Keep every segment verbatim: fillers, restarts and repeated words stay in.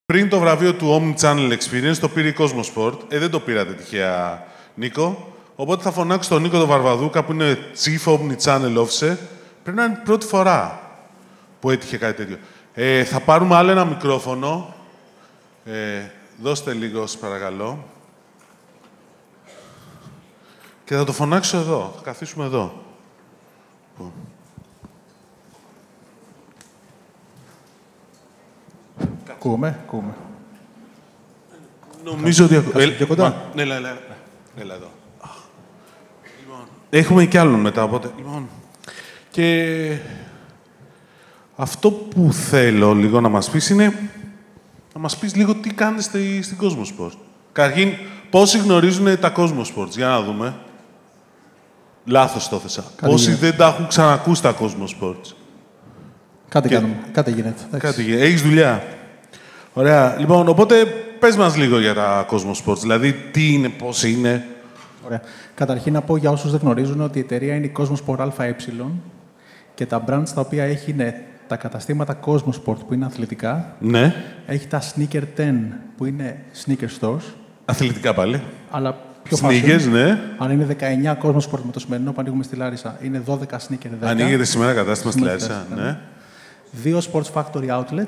Πριν το βραβείο του Omnichannel Experience το πήρε η Cosmosport. Ε, δεν το πήρατε τυχαία, Νίκο. Οπότε θα φωνάξω τον Νίκο τον Βαρβαδούκα, που είναι Chief Omnichannel Officer. Πρέπει να είναι η πρώτη φορά που έτυχε κάτι τέτοιο. Ε, θα πάρουμε άλλο ένα μικρόφωνο. Ε, δώστε λίγο, σας παρακαλώ. Και θα το φωνάξω εδώ. Θα καθίσουμε εδώ. Ακούμε, ακούμε. Νομίζω ότι... Έλα, πιο κοντά. Ναι, έλα, έλα. Έλα εδώ. Λοιπόν, έχουμε και άλλον μετά, οπότε... Λοιπόν, και... Αυτό που θέλω λίγο να μας πεις είναι... Να μας πεις λίγο τι κάνετε στη, στην Cosmosport. Καταρχήν, πόσοι γνωρίζουν τα Cosmosports, για να δούμε. Λάθος το έθεσα. Πόσοι γίνεται. Δεν τα έχουν ξανακούσει τα Cosmosports. Κάτι και... κάνουμε. Κάτι γίνεται. Κάτι γίνεται. Έχεις δουλειά. Ωραία. Λοιπόν, οπότε πες μας λίγο για τα Cosmosports. Δηλαδή, τι είναι, πώς είναι. Ωραία. Καταρχήν, να πω για όσους δεν γνωρίζουν ότι η εταιρεία είναι η Cosmosport ΑΕ και τα brands τα οποία έχει είναι τα καταστήματα Cosmosport που είναι αθλητικά. Ναι. Έχει τα Sneaker δέκα που είναι sneaker stores. Αθλητικά πάλι. Αλλά πιο Sneakers, ναι. Αν είναι δεκαεννιά Cosmosport με το σημερινό που ανοίγουμε στη Λάρισα, είναι δώδεκα Sneaker δέκα. Ανοίγεται σήμερα κατάστημα στη Λάρισα, ναι. Δύο Sports Factory Outlet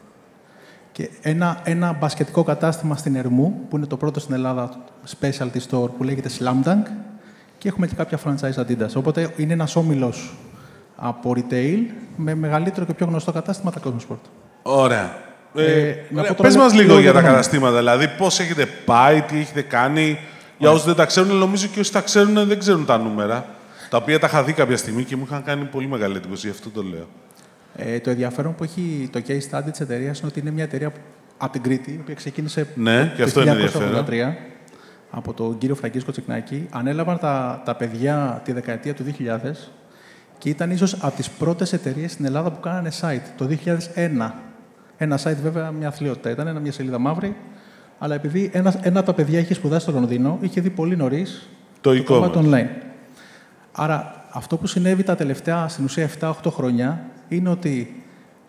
και ένα, ένα μπασκετικό κατάστημα στην Ερμού, που είναι το πρώτο στην Ελλάδα specialty store που λέγεται Slam Dunk, και έχουμε και κάποια franchise Adidas. Οπότε είναι ένας όμιλος από retail με μεγαλύτερο και πιο γνωστό κατάστημα τα Cosmosport. Ωραία. Ε, ε, ωραία. Πες μας λίγο, λίγο για τα καταστήματα, δηλαδή πώς έχετε πάει, τι έχετε κάνει. Ωραία. Για όσους δεν τα ξέρουν, νομίζω και όσοι τα ξέρουν δεν ξέρουν τα νούμερα, τα οποία τα είχα δει κάποια στιγμή και μου είχαν κάνει πολύ μεγάλη εντύπωση, γι' αυτό το λέω. Ε, το ενδιαφέρον που έχει το case study της εταιρείας είναι ότι είναι μια εταιρεία από την Κρήτη, η οποία ξεκίνησε ναι, το χίλια εννιακόσια ογδόντα τρία από τον κύριο Φραγκίσκο Τσικνάκη. Ανέλαβαν τα, τα παιδιά τη δεκαετία του δύο χιλιάδες και ήταν ίσως από τις πρώτες εταιρείες στην Ελλάδα που κάνανε site, το δύο χιλιάδες ένα. Ένα site, βέβαια, μια αθλειότητα ήταν, ένα, μια σελίδα μαύρη, αλλά επειδή ένα, ένα από τα παιδιά είχε σπουδάσει στο Λονδίνο, είχε δει πολύ νωρίς το e-commerce online. Άρα, αυτό που συνέβη τα τελευταία, στην ουσία, επτά οκτώ χρόνια, είναι ότι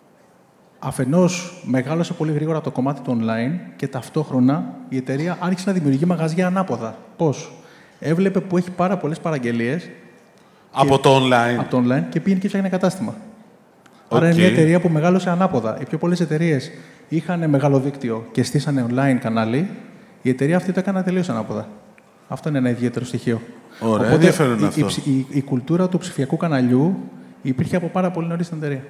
αφενός μεγάλωσε πολύ γρήγορα το κομμάτι του online και ταυτόχρονα η εταιρεία άρχισε να δημιουργεί μαγαζιά ανάποδα. Πώς? Έβλεπε που έχει πάρα πολλές παραγγελίες από το online, από το online και πήγαινε και φτιάχνει κατάστημα. Okay. Άρα είναι μια εταιρεία που μεγάλωσε ανάποδα. Οι πιο πολλές εταιρείες είχαν μεγάλο δίκτυο και στήσανε online κανάλι. Η εταιρεία αυτή το έκανε τελείως ανάποδα. Αυτό είναι ένα ιδιαίτερο στοιχείο. Ωραία, ενδιαφέρον η, αυτό. Η, η, η κουλτούρα του ψηφιακού καναλιού υπήρχε από πάρα πολύ νωρίς στην εταιρεία.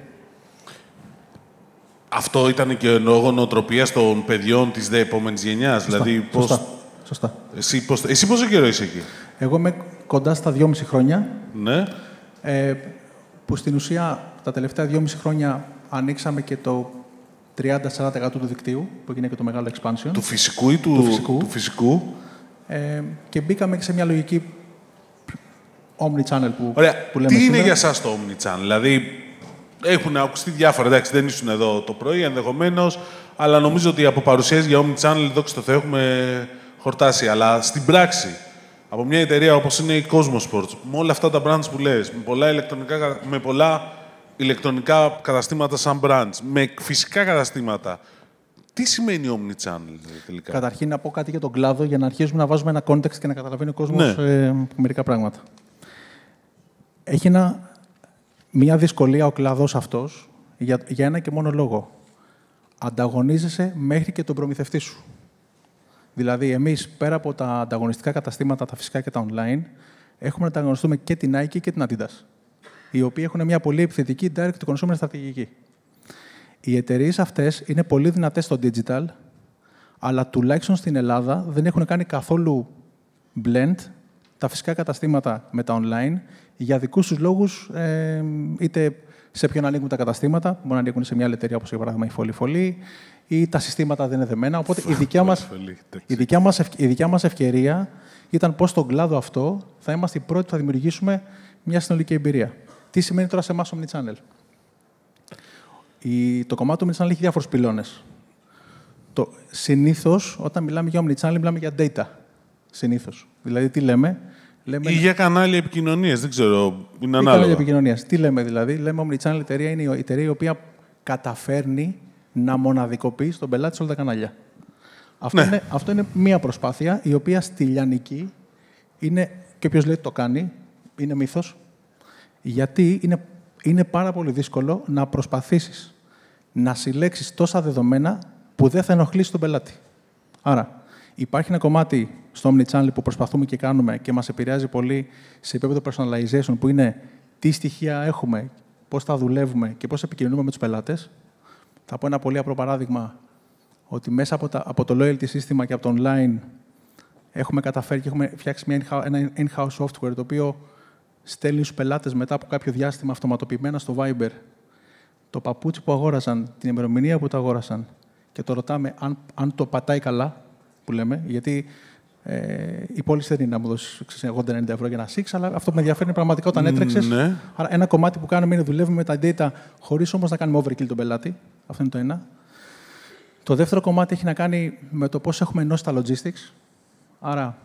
Αυτό ήταν και λόγω νοοτροπίας των παιδιών της δε επόμενης γενιάς. Σωστά. Δηλαδή, πώς... Σωστά. Σωστά. Εσύ, πώς... Εσύ πόσο καιρό είσαι εκεί? Εγώ είμαι κοντά στα δυόμιση χρόνια. Ναι. Ε, που στην ουσία τα τελευταία δυόμιση χρόνια ανοίξαμε και το τριάντα με σαράντα τοις εκατό του δικτύου, που έγινε και το μεγάλο expansion. Του φυσικού ή του, του φυσικού. Του φυσικού. Ε, και μπήκαμε και σε μια λογική omnichannel που, Ωραία. που λέμε Τι σήμερα. είναι για σας το omnichannel? Δηλαδή, έχουν ακουστεί διάφορα. Εντάξει, δεν ήσουν εδώ το πρωί, ενδεχομένως, αλλά νομίζω ότι από παρουσιάσεις για omnichannel, δόξα τω Θεώ, έχουμε χορτάσει. Αλλά στην πράξη, από μια εταιρεία όπως είναι η Cosmosports, με όλα αυτά τα brands που λες, με πολλά ηλεκτρονικά, με πολλά ηλεκτρονικά καταστήματα σαν brands, με φυσικά καταστήματα, τι σημαίνει omnichannel τελικά? Καταρχήν να πω κάτι για τον κλάδο, για να αρχίσουμε να βάζουμε ένα context και να καταλαβαίνει ο κόσμος ναι. ε, μερικά πράγματα. Έχει ένα, μια δυσκολία ο κλάδος αυτός για, για ένα και μόνο λόγο. Ανταγωνίζεσαι μέχρι και τον προμηθευτή σου. Δηλαδή, εμείς πέρα από τα ανταγωνιστικά καταστήματα, τα φυσικά και τα online, έχουμε να ανταγωνιστούμε και την Nike και την Adidas, οι οποίοι έχουν μια πολύ επιθετική direct consumer στρατηγική. Οι εταιρείες αυτές είναι πολύ δυνατές στο digital, αλλά τουλάχιστον στην Ελλάδα δεν έχουν κάνει καθόλου blend τα φυσικά καταστήματα με τα online για δικούς τους λόγους, ε, είτε σε ποιον ανοίγουν τα καταστήματα, μπορεί να ανοίγουν σε μια άλλη εταιρεία όπως για παράδειγμα η Φόλη Φολή, ή τα συστήματα δεν είναι δεμένα. Οπότε η δικιά μας, η δικιά μας, η δικιά μας ευκαιρία ήταν πώς στον κλάδο αυτό θα είμαστε οι πρώτοι που θα δημιουργήσουμε μια συνολική εμπειρία. Τι σημαίνει τώρα σε εμάς omnichannel? Η, το κομμάτι του omnichannel έχει διάφορους πυλώνες. Το, συνήθως, όταν μιλάμε για omnichannel, μιλάμε για data. Συνήθως. Δηλαδή, τι λέμε? λέμε ή για κανάλια επικοινωνίας, δεν ξέρω, είναι ανάλογα. Κανάλια επικοινωνίας. Τι λέμε δηλαδή? Λέμε omnichannel εταιρεία είναι η εταιρεία η οποία καταφέρνει να μοναδικοποιείς τον πελάτη σε όλα τα κανάλια. Αυτό, ναι. είναι, αυτό είναι μία προσπάθεια η οποία στη λιανική είναι, και όποιος λέει ότι το κάνει, είναι μύθος, γιατί είναι, είναι πάρα πολύ δύσκολο να προσπαθήσεις να συλλέξεις τόσα δεδομένα που δεν θα ενοχλήσει τον πελάτη. Άρα, υπάρχει ένα κομμάτι στο Omnichannel που προσπαθούμε και κάνουμε και μας επηρεάζει πολύ σε επίπεδο personalization, που είναι τι στοιχεία έχουμε, πώς τα δουλεύουμε και πώς επικοινωνούμε με τους πελάτες. Θα πω ένα πολύ απλό παράδειγμα, ότι μέσα από, τα, από το loyalty σύστημα και από το online έχουμε καταφέρει και έχουμε φτιάξει μια in-house, ένα in-house software το οποίο στέλνει στους πελάτες μετά από κάποιο διάστημα αυτοματοποιημένα στο Viber το παπούτσι που αγόρασαν, την ημερομηνία που το αγόρασαν και το ρωτάμε αν, αν το πατάει καλά, που λέμε, γιατί ε, η πώληση δεν είναι να μου δώσει ογδόντα ενενήντα ευρώ για ένα six, αλλά αυτό που με ενδιαφέρει είναι πραγματικά όταν έτρεξες. Ναι. Άρα, ένα κομμάτι που κάνουμε είναι δουλεύουμε με τα data χωρίς όμως να κάνουμε overkill τον πελάτη. Αυτό είναι το ένα. Το δεύτερο κομμάτι έχει να κάνει με το πώς έχουμε ενώσει τα logistics. Άρα,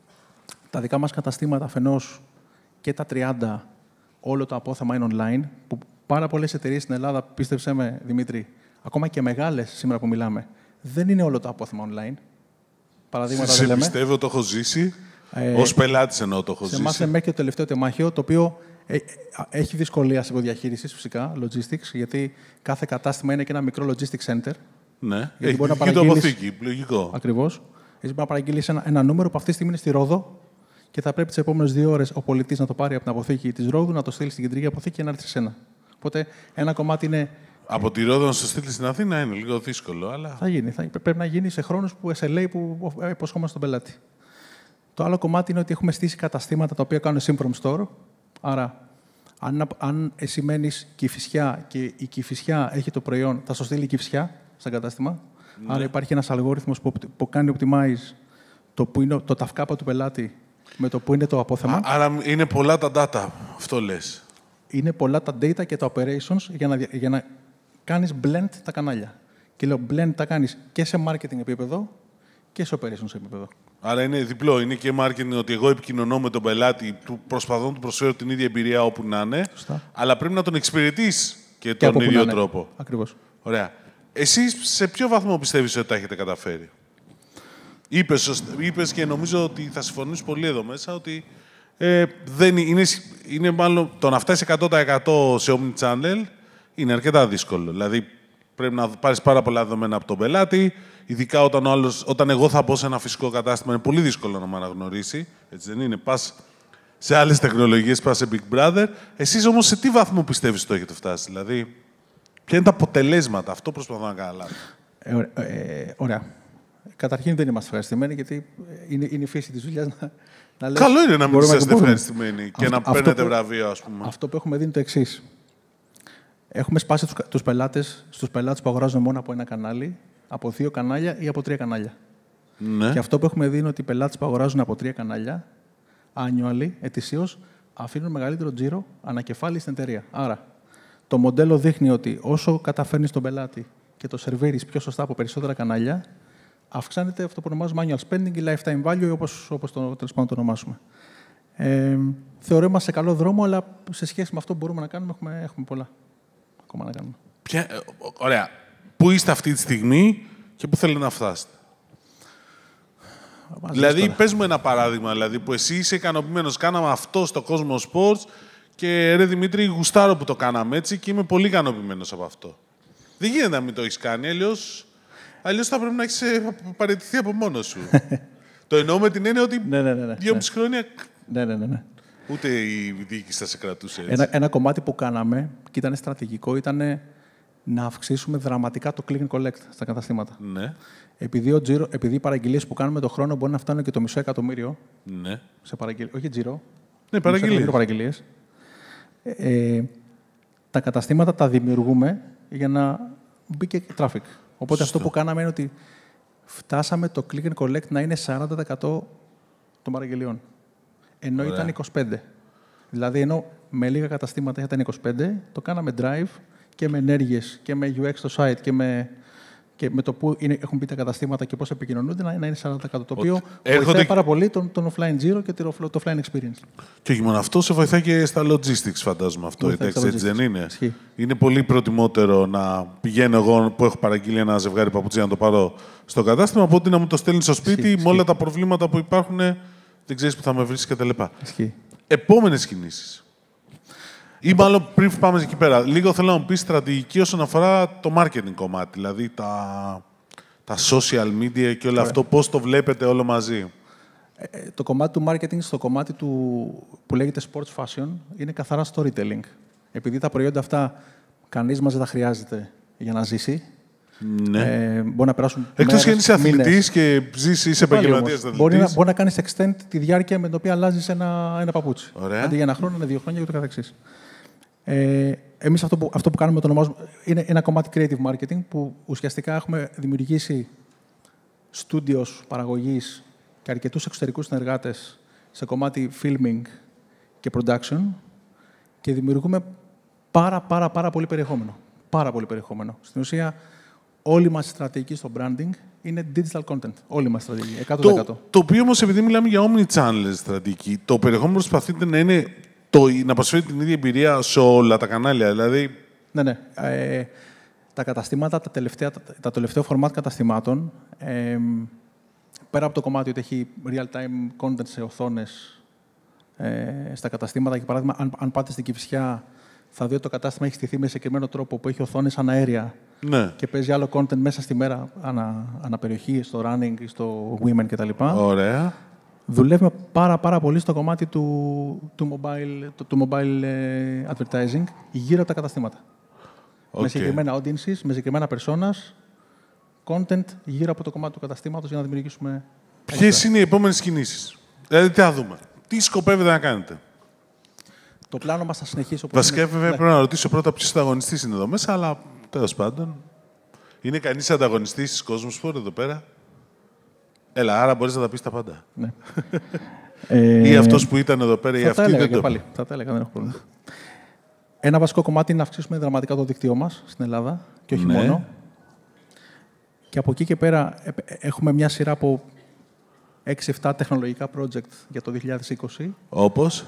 τα δικά μας καταστήματα αφενός και τα τριάντα, όλο το απόθεμα είναι online, που πάρα πολλές εταιρείες στην Ελλάδα, πίστεψέ με, Δημήτρη, ακόμα και μεγάλες σήμερα που μιλάμε, δεν είναι όλο το απόθεμα online. Παραδείγματα σε δεν λέμε. Πιστεύω, το έχω ζήσει. Ε, Ως πελάτης εννοώ το έχω σε ζήσει. εμάς είναι μέχρι και το τελευταίο τεμάχιο, το οποίο ε, έχει δυσκολία σε υποδιαχείριση φυσικά, logistics, γιατί κάθε κατάστημα είναι και ένα μικρό logistics center. Ναι, έχει μπορεί να το αποθήκη, λογικό. Ακριβώς. Εσύ μπορεί να παραγγείλεις ένα, ένα νούμερο που αυτή τη στιγμή είναι στη Ρόδο και θα πρέπει τις επόμενες δύο ώρες ο πολιτής να το πάρει από την αποθήκη της Ρόδου, να το στείλει στην κεντρική αποθήκη και να έρθει σε σένα. Οπότε ένα κομμάτι είναι. Από τη Ρόδο να στο στείλει στην Αθήνα είναι λίγο δύσκολο, αλλά. Θα γίνει. Θα, πρέπει να γίνει σε χρόνους που ες ελ έι που υποσχόμαστε στον πελάτη. Το άλλο κομμάτι είναι ότι έχουμε στήσει καταστήματα τα οποία κάνουν sim from store. Άρα, αν, αν εσύ μένεις Κηφισιά και η Κηφισιά έχει το προϊόν, θα σου στείλει η Κηφισιά στα κατάστημα. Ναι. Άρα, υπάρχει ένας αλγόριθμος που, που κάνει optimize το, που είναι το ταυκάπα του πελάτη με το που είναι το απόθεμα. Α, άρα, είναι πολλά τα data, αυτό λες. Είναι πολλά τα data και τα operations για να, για να κάνεις blend τα κανάλια. Και λέω blend τα κάνεις και σε marketing επίπεδο και σε operations επίπεδο. Άρα είναι διπλό. Είναι και marketing ότι εγώ επικοινωνώ με τον πελάτη, του προσπαθώ να του προσφέρω την ίδια εμπειρία όπου να είναι, Σωστά. αλλά πρέπει να τον εξυπηρετείς και, και τον ίδιο τρόπο. Ακριβώς. Ωραία. Εσείς σε ποιο βαθμό πιστεύεις ότι τα έχετε καταφέρει? Είπες, είπες και νομίζω ότι θα συμφωνήσεις πολύ εδώ μέσα ότι ε, δεν είναι, είναι μάλλον το να φτάσει εκατό τοις εκατό σε Omnichannel είναι αρκετά δύσκολο. Δηλαδή πρέπει να πάρεις πάρα πολλά δεδομένα από τον πελάτη, ειδικά όταν, ο άλλος, όταν εγώ θα μπω σε ένα φυσικό κατάστημα, είναι πολύ δύσκολο να με αναγνωρίσει. Έτσι δεν είναι? Πας σε άλλες τεχνολογίες, πας σε Big Brother. Εσείς όμως σε τι βαθμό πιστεύεις ότι το έχετε φτάσει? Δηλαδή, ποια είναι τα αποτελέσματα? Αυτό προσπαθώ να καταλάβω. Ε, ε, ωραία. Καταρχήν δεν είμαστε ευχαριστημένοι, γιατί είναι, είναι η φύση της δουλειάς να, να λες. Καλό είναι να μην είστε ευχαριστημένοι και αυτό, να παίρνετε που, βραβείο, ας πούμε. Αυτό που έχουμε δει είναι το εξής. Έχουμε σπάσει τους, τους πελάτες στους πελάτες που αγοράζουν μόνο από ένα κανάλι, από δύο κανάλια ή από τρία κανάλια. Ναι. Και αυτό που έχουμε δει είναι ότι οι πελάτες που αγοράζουν από τρία κανάλια, annually, ετησίως, αφήνουν μεγαλύτερο τζίρο ανακεφάλι στην εταιρεία. Άρα, το μοντέλο δείχνει ότι όσο καταφέρνεις τον πελάτη και το σερβίρεις πιο σωστά από περισσότερα κανάλια, αυξάνεται αυτό που ονομάζουμε annual spending ή lifetime value, όπως, όπως το, τέλος πάντων το ονομάσουμε. Ε, θεωρώ είμαστε σε καλό δρόμο, αλλά σε σχέση με αυτό που μπορούμε να κάνουμε, έχουμε, έχουμε πολλά ακόμα να κάνουμε. Ποια, ωραία. Πού είστε αυτή τη στιγμή και πού θέλετε να φτάσετε? Μας δηλαδή, πες μου ένα παράδειγμα, δηλαδή, που εσύ είσαι ικανοποιημένος. Κάναμε αυτό στο Cosmo Sports και ρε Δημήτρη, γουστάρω που το κάναμε έτσι και είμαι πολύ ικανοποιημένος από αυτό. Δεν γίνεται να μην το έχεις κάνει, αλλιώς, αλλιώς θα πρέπει να έχεις παραιτηθεί από μόνος σου. Το εννοώ με την έννοια ότι ναι, ναι, ναι, ναι. δυόμιση χρόνια ναι, ναι, ναι, ναι. ούτε η διοίκηση θα σε κρατούσε έτσι. Ένα, ένα κομμάτι που κάναμε και ήταν στρατηγικό ήταν να αυξήσουμε δραματικά το click and collect στα καταστήματα. Ναι. Επειδή, ο τζίρο, επειδή οι παραγγελίες που κάνουμε το χρόνο μπορεί να φτάνουν και το μισό εκατομμύριο. Ναι. Σε παραγγελίες. Όχι τζίρο. Ναι, παραγγελίες. παραγγελίες. Ε, τα καταστήματα τα δημιουργούμε για να μπει και traffic. Οπότε Σωστό. αυτό που κάναμε είναι ότι φτάσαμε το click and collect να είναι σαράντα τοις εκατό των παραγγελιών. Ενώ Ωραία. ήταν είκοσι πέντε τοις εκατό. Δηλαδή, ενώ με λίγα καταστήματα ήταν είκοσι πέντε τοις εκατό, το κάναμε drive και με ενέργειες και με γιου εξ στο site και με και με το που είναι, έχουν μπει τα καταστήματα και πώς επικοινωνούνται να, να είναι σαράντα τοις εκατό. Το οποίο έρχονται... βοηθάει πάρα πολύ τον, τον offline zero και το, το offline experience. Και όχι μόνο αυτό, σε βοηθάει και στα logistics, φαντάζομαι αυτό. Εντάξει, έτσι δεν είναι. Ισχύει. Είναι πολύ προτιμότερο να πηγαίνω εγώ που έχω παραγγείλει ένα ζευγάρι παπούτσια να το πάρω στο κατάστημα, από ότι να μου το στέλνει στο σπίτι Ισχύει. με όλα τα προβλήματα που υπάρχουν, δεν ξέρει που θα με βρει κτλ. Ισχύει. Επόμενες κινήσεις. Ή μάλλον πριν πάμε εκεί πέρα, λίγο θέλω να μου πεις στρατηγική όσον αφορά το marketing κομμάτι, δηλαδή τα, τα social media και όλο αυτό, πώς το βλέπετε όλο μαζί. Ε, το κομμάτι του marketing στο κομμάτι του, που λέγεται sports fashion είναι καθαρά storytelling. Επειδή τα προϊόντα αυτά κανείς μας δεν τα χρειάζεται για να ζήσει. Ναι. Ε, μπορεί να περάσουν Εκτός και είσαι αθλητής και ζεις, είσαι επαγγελματίας αθλητής. Μπορεί να, μπορεί να κάνεις extend τη διάρκεια με την οποία αλλάζεις ένα, ένα παπούτσι. Ωραία. Αντί για ένα χρόνο, είναι δύο χρόνια και το καθεξής. Ε, εμείς αυτό που, αυτό που κάνουμε το ονομάζουμε είναι ένα κομμάτι creative marketing που ουσιαστικά έχουμε δημιουργήσει studios παραγωγής και αρκετούς εξωτερικούς συνεργάτες σε κομμάτι filming και production και δημιουργούμε πάρα πάρα πάρα πολύ περιεχόμενο. Πάρα πολύ περιεχόμενο. Στην ουσία, όλη μας η στρατηγική στο branding είναι digital content. Όλη μας η στρατηγική, εκατό τοις εκατό. Το, το οποίο όμως, επειδή μιλάμε για omni-channel στρατηγική, το περιεχόμενο προσπαθείτε να είναι το, να προσφέρει την ίδια εμπειρία σε όλα τα κανάλια, δηλαδή... Ναι, ναι. Ε, τα καταστήματα, τα τελευταία, τα τελευταίο format καταστημάτων, ε, πέρα από το κομμάτι ότι έχει real-time content σε οθόνες ε, στα καταστήματα, για παράδειγμα, αν, αν πάτε στην Κηφισιά, θα δείτε ότι το κατάστημα έχει στηθεί με συγκεκριμένο τρόπο που έχει οθόνες αναέρια ναι. και παίζει άλλο content μέσα στη μέρα, ανα, αναπεριοχή, στο running, στο women κτλ. Ωραία. Δουλεύουμε πάρα, πάρα πολύ στο κομμάτι του, του mobile, του, του mobile ε, advertising γύρω από τα καταστήματα. Okay. Με συγκεκριμένα audiences, με συγκεκριμένα personas, content γύρω από το κομμάτι του καταστήματος για να δημιουργήσουμε... Ποιες είναι οι επόμενες κινήσεις? Δηλαδή, τι θα δούμε. Τι σκοπεύετε να κάνετε? Το πλάνο μας θα συνεχίσει όπως Βασικά, είναι. βέβαια, Ναι. πρέπει να ρωτήσω πρώτα ποιος ανταγωνιστής είναι εδώ μέσα, αλλά τέλος πάντων. Είναι κανείς ανταγωνιστής της Cosmosport εδώ πέρα? Έλα, άρα μπορείς να τα πεις τα πάντα. Ναι. Ή αυτός που ήταν εδώ πέρα ή αυτή. Θα δεν τα το... πάλι. Θα τα έλεγα, δεν έχω πρόβλημα. Ένα βασικό κομμάτι είναι να αυξήσουμε δραματικά το δίκτυό μας στην Ελλάδα και όχι ναι. μόνο. Και από εκεί και πέρα έχουμε μια σειρά από έξι εφτά τεχνολογικά project για το δύο χιλιάδες είκοσι. Όπως?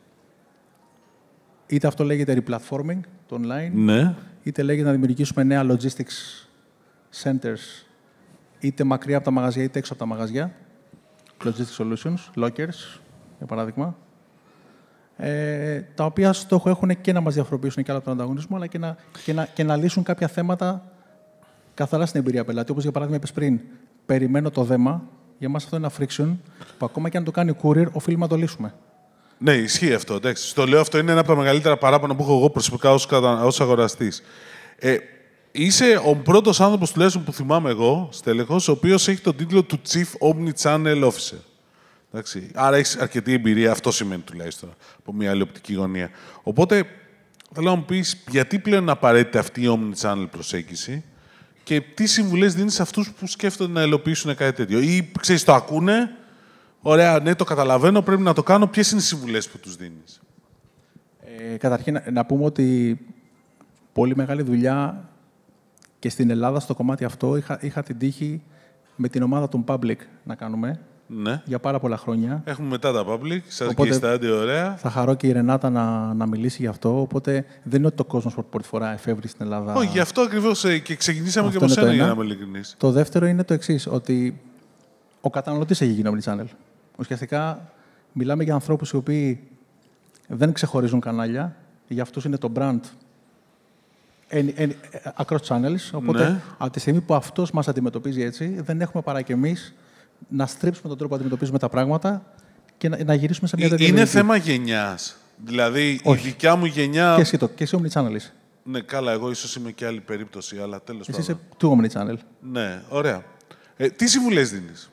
Είτε αυτό λέγεται replatforming, το online, ναι. είτε λέγεται να δημιουργήσουμε νέα logistics centers, είτε μακριά από τα μαγαζιά, είτε έξω από τα μαγαζιά. Logistics solutions, lockers, για παράδειγμα. Ε, τα οποία στόχο έχουν και να μας διαφοροποιήσουν και άλλο από τον ανταγωνισμό, αλλά και να, και, να, και να λύσουν κάποια θέματα καθαρά στην εμπειρία πελάτη. Όπως για παράδειγμα, είπες πριν, περιμένω το δέμα. Για μας αυτό είναι ένα friction που ακόμα και αν το κάνει courier, οφείλουμε να το λύσουμε. Ναι, ισχύει αυτό. Εντάξει. Στο λέω, αυτό είναι ένα από τα μεγαλύτερα παράπονα που έχω εγώ προσωπικά ως, κατα... ως αγοραστής. Ε, είσαι ο πρώτος άνθρωπος τουλάχιστον που θυμάμαι εγώ, στέλεχος, ο οποίος έχει τον τίτλο του Chief Omnichannel Officer. Εντάξει. Άρα έχεις αρκετή εμπειρία, αυτό σημαίνει τουλάχιστον, από μια άλλη οπτική γωνία. Οπότε, θέλω να μου πεις, γιατί πλέον είναι απαραίτητη αυτή η Omnichannel προσέγγιση και τι συμβουλές δίνεις σε αυτούς που σκέφτονται να υλοποιήσουν κάτι τέτοιο. Ή, ξέρεις, το ακούνε, ωραία, ναι, το καταλαβαίνω, πρέπει να το κάνω. Ποιες είναι οι συμβουλές που τους δίνεις? Ε, καταρχήν, να, να πούμε ότι πολύ μεγάλη δουλειά και στην Ελλάδα στο κομμάτι αυτό είχα, είχα την τύχη με την ομάδα των Public να κάνουμε ναι. για πάρα πολλά χρόνια. Έχουμε μετά τα Public, σας Οπότε, και στα άντια, ωραία. Θα χαρώ και η Ρενάτα να, να μιλήσει γι' αυτό. Οπότε δεν είναι ότι το Cosmosport πρώτη φορά εφεύρει στην Ελλάδα. Όχι, γι' αυτό ακριβώς και ξεκινήσαμε αυτό και από σένα, για ένα. να είμαι ειλικρινής. Το δεύτερο είναι το εξής, ότι ο καταναλωτής έχει γίνει omnichannel. Ουσιαστικά μιλάμε για ανθρώπους οι οποίοι δεν ξεχωρίζουν κανάλια. Για αυτούς είναι το brand any, any, across channels. Οπότε, ναι. από τη στιγμή που αυτός μας αντιμετωπίζει έτσι, δεν έχουμε παρά και εμείς να στρίψουμε τον τρόπο που αντιμετωπίζουμε τα πράγματα και να, να γυρίσουμε σε μια τέτοια Είναι λογική. θέμα γενιάς. Δηλαδή, όχι. η δικιά μου γενιά... Και εσύ, το, και εσύ omnichannel είσαι. Ναι, καλά, εγώ ίσως είμαι και άλλη περίπτωση, αλλά τέλος Εσύ πάντων. είσαι του omnichannel. Ναι, ωραία. Ε, τι συμβουλές δίνεις?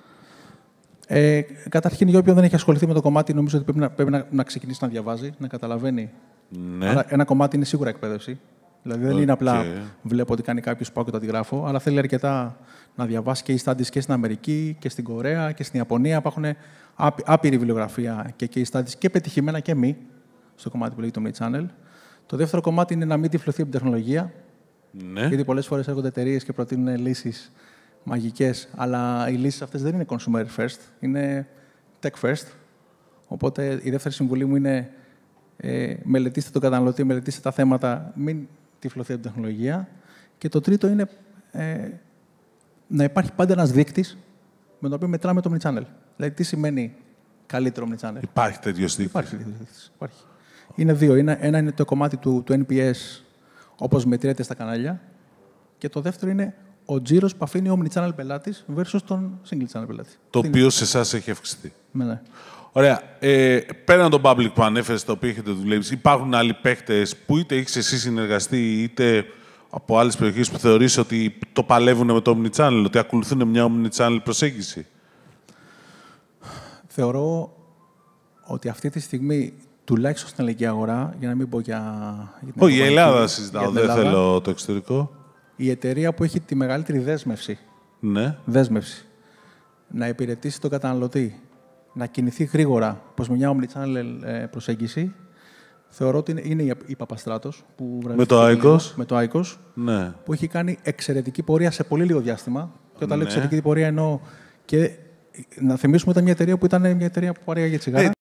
Ε, καταρχήν, για όποιον δεν έχει ασχοληθεί με το κομμάτι, νομίζω ότι πρέπει να, πρέπει να, να ξεκινήσει να διαβάζει, να καταλαβαίνει. Ναι. Αλλά ένα κομμάτι είναι σίγουρα εκπαίδευση. Δηλαδή δεν Okay. είναι απλά βλέπω ότι κάνει κάποιο, πάω και το αντιγράφω, αλλά θέλει αρκετά να διαβάσει και οι studies και στην Αμερική και στην Κορέα και στην Ιαπωνία. Υπάρχουν άπει, άπειρη βιβλιογραφία και case studies και πετυχημένα και μη στο κομμάτι που λέγεται το omnichannel. Το δεύτερο κομμάτι είναι να μην τυφλωθεί από την τεχνολογία. Ναι. Γιατί πολλές φορές έρχονται εταιρείες και προτείνουν λύσεις μαγικές, αλλά οι λύσεις αυτές δεν είναι consumer first, είναι tech first. Οπότε η δεύτερη συμβουλή μου είναι ε, μελετήστε τον καταναλωτή, μελετήστε τα θέματα, μην τυφλωθεί από την τεχνολογία. Και το τρίτο είναι ε, να υπάρχει πάντα ένας δείκτης με τον οποίο μετράμε το omnichannel. Δηλαδή, τι σημαίνει καλύτερο omnichannel. Υπάρχει τέτοιο δείκτης. Υπάρχει τέτοιο δείκτης. Υπάρχει. Είναι δύο. Είναι, ένα είναι το κομμάτι του, του N P S, όπως μετριέται στα κανάλια. Και το δεύτερο είναι ο τζίρος που αφήνει ο omnichannel πελάτης versus τον single channel πελάτη. Το οποίο σε εσάς έχει αυξηθεί. Ναι, ναι. Ωραία. Ε, πέραν τον public που ανέφερες, το οποίο έχετε δουλέψει, υπάρχουν άλλοι παίχτες που είτε έχεις εσύ συνεργαστεί, είτε από άλλες περιοχές που θεωρείς ότι το παλεύουν με το omnichannel, ότι ακολουθούν μια omnichannel προσέγγιση. Θεωρώ ότι αυτή τη στιγμή, τουλάχιστον στην ελληνική αγορά, για να μην πω για... για την Όχι, η Ελλάδα για συζητάω, την δεν Ελλάδα, θέλω το εξωτερικό. Η εταιρεία που έχει τη μεγαλύτερη δέσμευση, Ναι. δέσμευση να υπηρετήσει τον καταναλωτή, να κινηθεί γρήγορα προς μια omnichannel προσέγγιση, θεωρώ ότι είναι, είναι η Παπαστράτος. Που με το Άικος. Με το Άικος, Ναι. που έχει κάνει εξαιρετική πορεία σε πολύ λίγο διάστημα. Και όταν Ναι. λέω εξαιρετική πορεία εννοώ και να θυμίσουμε ήταν μια εταιρεία που ήταν μια εταιρεία που παρήγαγε τσιγάρα.